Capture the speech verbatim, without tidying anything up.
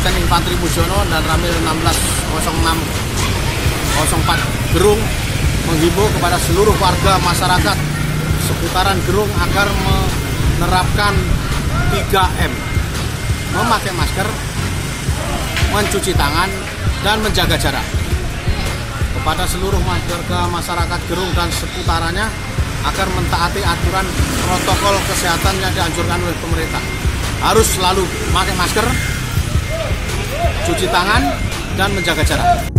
Kapten Infanteri Mujono dan Ramil enam belas nol enam nol empat Gerung menghimbau kepada seluruh warga masyarakat seputaran Gerung agar menerapkan tiga M, memakai masker, mencuci tangan, dan menjaga jarak. Kepada seluruh warga masyarakat Gerung dan seputarannya agar mentaati aturan protokol kesehatan yang dianjurkan oleh pemerintah. Harus selalu memakai masker, cuci tangan, dan menjaga jarak.